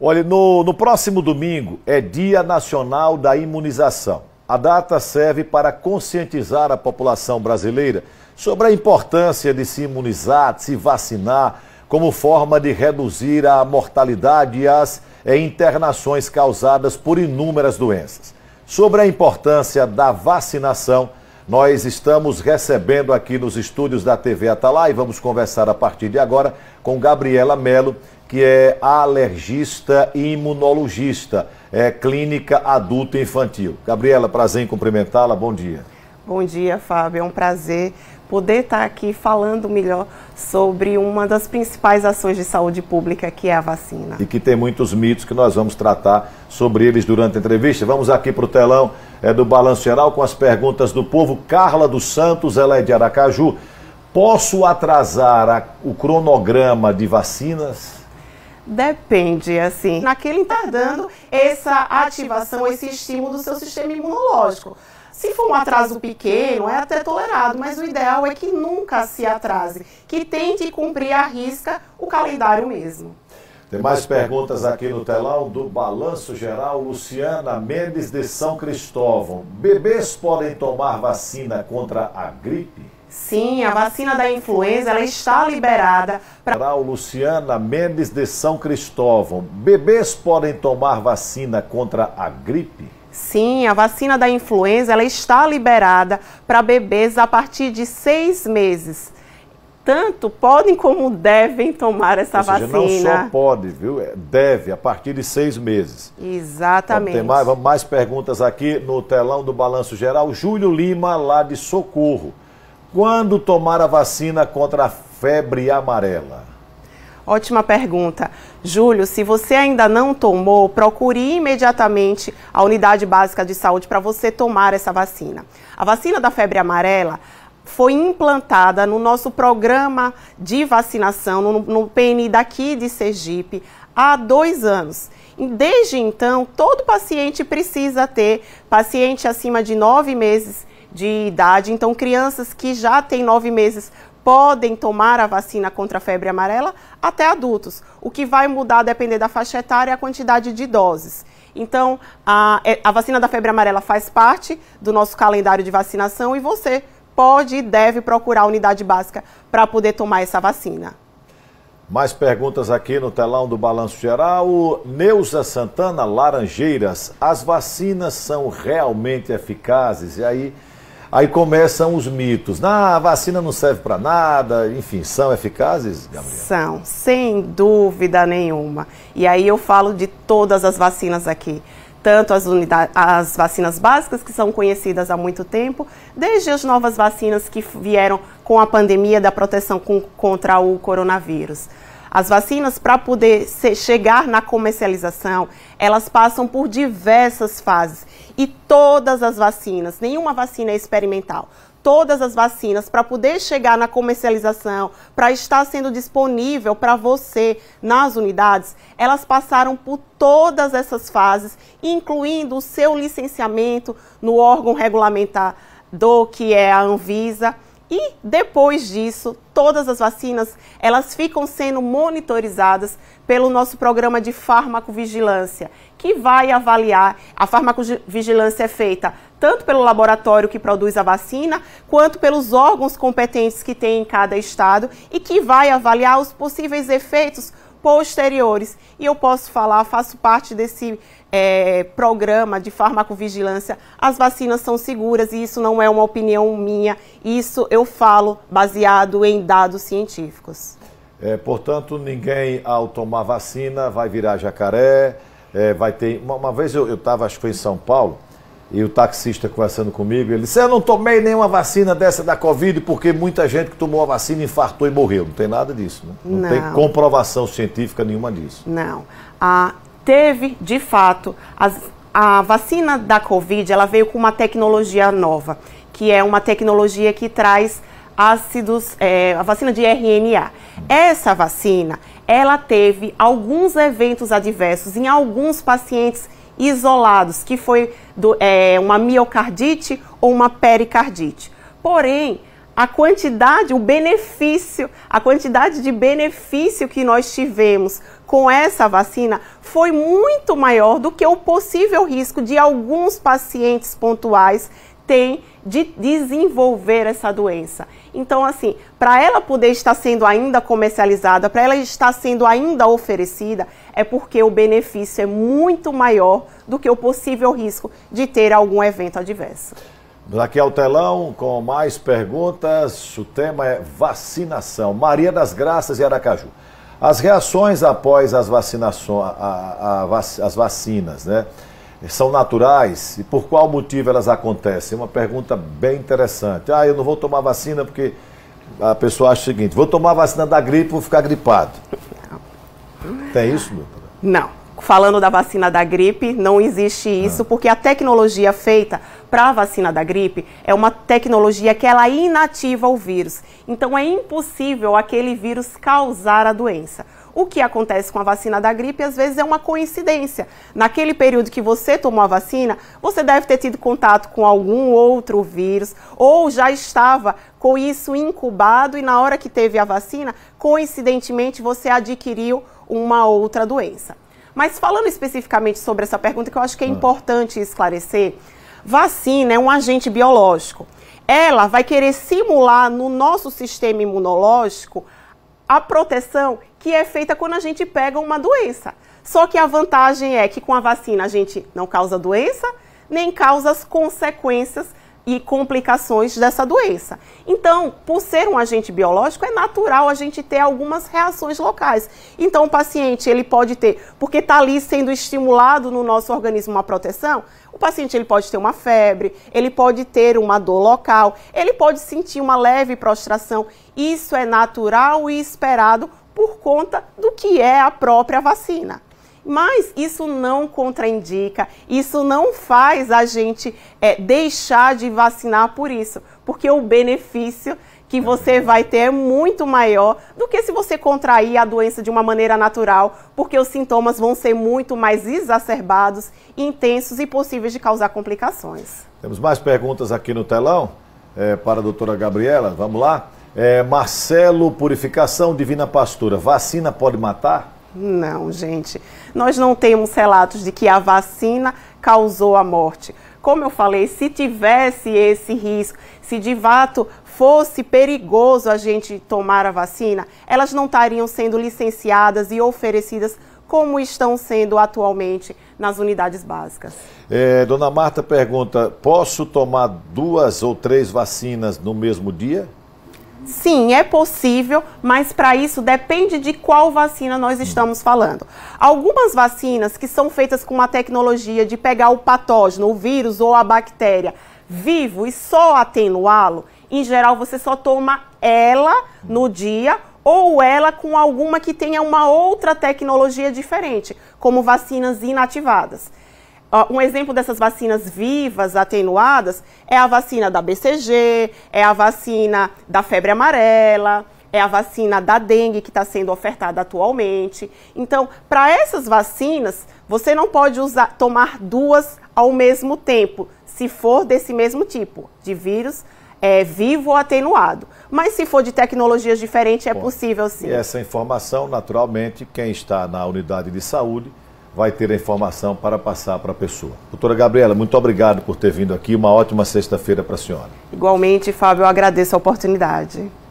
Olha, no próximo domingo é Dia Nacional da Imunização. A data serve para conscientizar a população brasileira sobre a importância de se imunizar, de se vacinar, como forma de reduzir a mortalidade e as internações causadas por inúmeras doenças. Sobre a importância da vacinação, nós estamos recebendo aqui nos estúdios da TV Atalaia e vamos conversar a partir de agora com Gabriela Mello, que é alergista e imunologista, clínica adulto e infantil. Gabriela, prazer em cumprimentá-la, bom dia. Bom dia, Fábio, é um prazer poder estar aqui falando melhor sobre uma das principais ações de saúde pública, que é a vacina. E que tem muitos mitos que nós vamos tratar sobre eles durante a entrevista. Vamos aqui para o telão do Balanço Geral com as perguntas do povo. Carla dos Santos, ela é de Aracaju. Posso atrasar o cronograma de vacinas? Depende, assim, naquele está dando essa ativação, esse estímulo do seu sistema imunológico. Se for um atraso pequeno, é até tolerado, mas o ideal é que nunca se atrase, que tente cumprir à risca o calendário mesmo. Tem mais perguntas aqui no telão do Balanço Geral. Luciana Mendes de São Cristóvão. Bebês podem tomar vacina contra a gripe? Sim, a vacina da influenza ela está liberada para... Luciana Mendes de São Cristóvão. Bebês podem tomar vacina contra a gripe? Sim, a vacina da influenza ela está liberada para bebês a partir de 6 meses. Tanto podem como devem tomar essa vacina. Não só pode, viu? Deve, a partir de 6 meses. Exatamente. Tem mais perguntas aqui no telão do Balanço Geral. Júlio Lima, lá de Socorro. Quando tomar a vacina contra a febre amarela? Ótima pergunta. Júlio, se você ainda não tomou, procure imediatamente a unidade básica de saúde para você tomar essa vacina. A vacina da febre amarela foi implantada no nosso programa de vacinação, no PNI daqui de Sergipe, há 2 anos. E desde então, todo paciente precisa ter, paciente acima de 9 meses de idade, então crianças que já têm 9 meses podem tomar a vacina contra a febre amarela, até adultos. O que vai mudar, depender da faixa etária, é a quantidade de doses. Então, a vacina da febre amarela faz parte do nosso calendário de vacinação e você pode e deve procurar a unidade básica para poder tomar essa vacina. Mais perguntas aqui no telão do Balanço Geral. Neuza Santana, Laranjeiras. As vacinas são realmente eficazes? E aí começam os mitos. A vacina não serve para nada, enfim, são eficazes, Gabriela? São, sem dúvida nenhuma. E aí eu falo de todas as vacinas aqui. Tanto as vacinas básicas, que são conhecidas há muito tempo, desde as novas vacinas que vieram com a pandemia da proteção contra o coronavírus. As vacinas, para poder chegar na comercialização, elas passam por diversas fases. E todas as vacinas, nenhuma vacina é experimental. Todas as vacinas, para poder chegar na comercialização, para estar sendo disponível para você nas unidades, elas passaram por todas essas fases, incluindo o seu licenciamento no órgão regulamentador, que é a Anvisa. E depois disso, todas as vacinas, elas ficam sendo monitorizadas pelo nosso programa de farmacovigilância, que vai avaliar. A farmacovigilância é feita tanto pelo laboratório que produz a vacina, quanto pelos órgãos competentes que tem em cada estado e que vai avaliar os possíveis efeitos posteriores. E eu posso falar, faço parte desse programa de farmacovigilância. As vacinas são seguras e isso não é uma opinião minha, isso eu falo baseado em dados científicos. Portanto, ninguém ao tomar vacina vai virar jacaré, vai ter... Uma vez eu estava, acho que foi em São Paulo, e o taxista conversando comigo, ele disse, eu não tomei nenhuma vacina dessa da Covid, porque muita gente que tomou a vacina infartou e morreu. Não tem nada disso, né? Não tem comprovação científica nenhuma disso. Não. Teve, de fato, a vacina da Covid, ela veio com uma tecnologia nova, que é uma tecnologia que traz ácidos, a vacina de RNA. Essa vacina, ela teve alguns eventos adversos em alguns pacientes isolados, que foi uma miocardite ou uma pericardite. Porém, a quantidade, o benefício, a quantidade de benefício que nós tivemos com essa vacina foi muito maior do que o possível risco de alguns pacientes pontuais têm de desenvolver essa doença. Então, assim, para ela poder estar sendo ainda comercializada, para ela estar sendo ainda oferecida, é porque o benefício é muito maior do que o possível risco de ter algum evento adverso. Aqui ao telão, com mais perguntas, o tema é vacinação. Maria das Graças e Aracaju. As reações após as vacinações, as vacinas, né? São naturais e por qual motivo elas acontecem? Uma pergunta bem interessante. Eu não vou tomar vacina porque a pessoa acha o seguinte, vou tomar a vacina da gripe, vou ficar gripado. Não. Tem isso, doutora? Não. Falando da vacina da gripe, não existe isso, porque a tecnologia feita para a vacina da gripe é uma tecnologia que ela inativa o vírus. Então é impossível aquele vírus causar a doença. O que acontece com a vacina da gripe, às vezes, é uma coincidência. Naquele período que você tomou a vacina, você deve ter tido contato com algum outro vírus, ou já estava com isso incubado e na hora que teve a vacina, coincidentemente, você adquiriu uma outra doença. Mas falando especificamente sobre essa pergunta, que eu acho que é importante esclarecer, vacina é um agente biológico. Ela vai querer simular no nosso sistema imunológico a proteção que é feita quando a gente pega uma doença. Só que a vantagem é que com a vacina a gente não causa doença, nem causa as consequências e complicações dessa doença. Então, por ser um agente biológico, é natural a gente ter algumas reações locais. Então, o paciente, ele pode ter, porque está ali sendo estimulado no nosso organismo uma proteção, o paciente ele pode ter uma febre, ele pode ter uma dor local, ele pode sentir uma leve prostração. Isso é natural e esperado por conta do que é a própria vacina. Mas isso não contraindica, isso não faz a gente deixar de vacinar por isso, porque o benefício que você vai ter é muito maior do que se você contrair a doença de uma maneira natural, porque os sintomas vão ser muito mais exacerbados, intensos e possíveis de causar complicações. Temos mais perguntas aqui no telão para a doutora Gabriela, vamos lá. Marcelo, Purificação Divina Pastora, vacina pode matar? Não, gente, nós não temos relatos de que a vacina causou a morte. Como eu falei, se tivesse esse risco, se de fato fosse perigoso a gente tomar a vacina, elas não estariam sendo licenciadas e oferecidas como estão sendo atualmente nas unidades básicas. Dona Marta pergunta, posso tomar 2 ou 3 vacinas no mesmo dia? Sim, é possível, mas para isso depende de qual vacina nós estamos falando. Algumas vacinas que são feitas com uma tecnologia de pegar o patógeno, o vírus ou a bactéria vivo e só atenuá-lo, em geral você só toma ela no dia ou ela com alguma que tenha uma outra tecnologia diferente, como vacinas inativadas. Um exemplo dessas vacinas vivas, atenuadas, é a vacina da BCG, é a vacina da febre amarela, é a vacina da dengue que está sendo ofertada atualmente. Então, para essas vacinas, você não pode tomar 2 ao mesmo tempo, se for desse mesmo tipo, de vírus vivo ou atenuado. Mas se for de tecnologias diferentes, é possível sim. E essa informação, naturalmente, quem está na unidade de saúde vai ter a informação para passar para a pessoa. Doutora Gabriela, muito obrigado por ter vindo aqui. Uma ótima sexta-feira para a senhora. Igualmente, Fábio, eu agradeço a oportunidade.